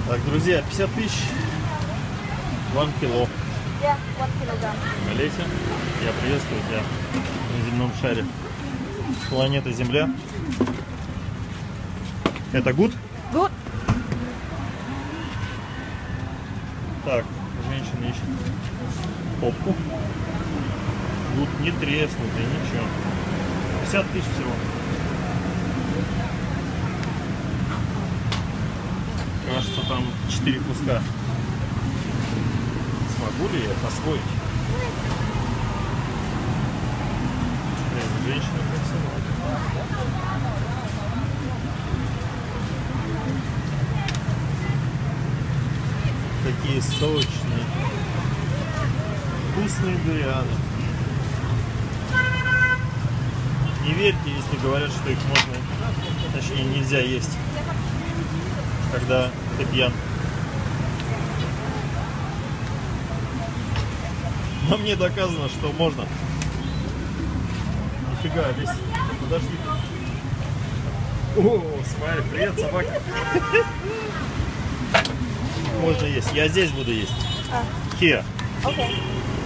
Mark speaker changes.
Speaker 1: Так, друзья, 50 тысяч 1 кило.
Speaker 2: Yeah, 1 килограмм.
Speaker 1: Олеся, я приветствую тебя на земном шаре. Планета Земля. Это good?
Speaker 2: Good.
Speaker 1: Так, женщина ищет попку. Good, не треснутый, ничего. 50 тысяч всего. Кажется, там 4 куска. Смогу ли я это освоить? Женщина красивая. Такие сочные, вкусные дурианы. Не верьте, если говорят, что их можно, точнее нельзя есть, когда ты пьян. Но мне доказано, что можно. Нифига, Лесь, подожди. О, смотри, привет, собака. Можно есть. Я здесь буду есть.
Speaker 2: А.
Speaker 1: Here.
Speaker 2: Okay.